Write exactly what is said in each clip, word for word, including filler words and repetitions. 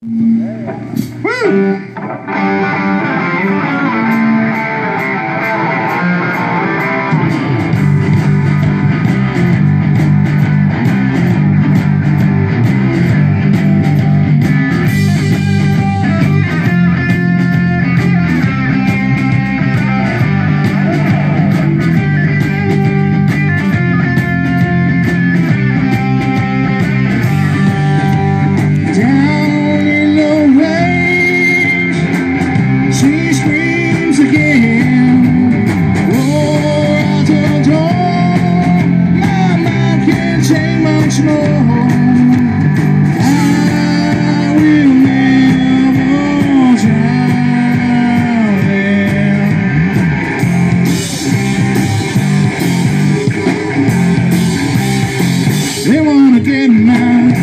They wanna get mad.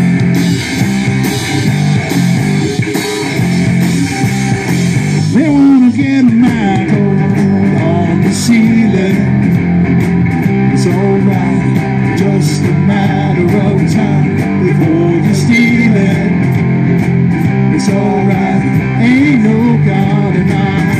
They wanna get mad on the ceiling. It's alright, just a matter of time before you steal it. It's alright, ain't no God in mind.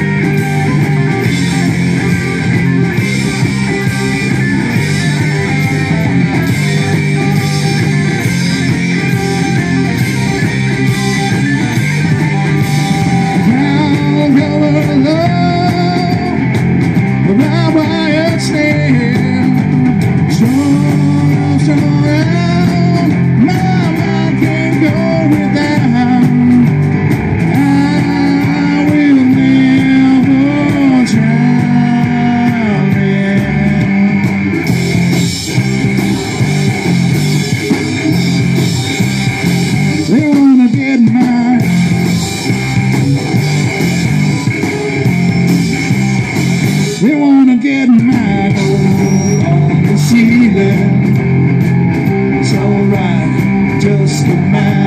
They wanna get mad. They wanna get mad on the ceiling. It's alright, just a matter